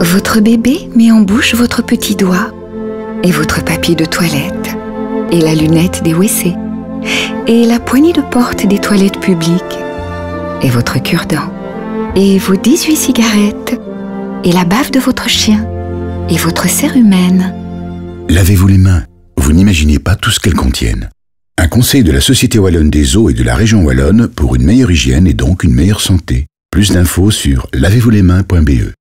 Votre bébé met en bouche votre petit doigt, et votre papier de toilette, et la lunette des WC, et la poignée de porte des toilettes publiques, et votre cure-dent, et vos 18 cigarettes, et la baffe de votre chien, et votre cérumen. Lavez-vous les mains. Vous n'imaginez pas tout ce qu'elles contiennent. Un conseil de la Société Wallonne des Eaux et de la Région Wallonne pour une meilleure hygiène et donc une meilleure santé. Plus d'infos sur lavez-vous-les-mains.be.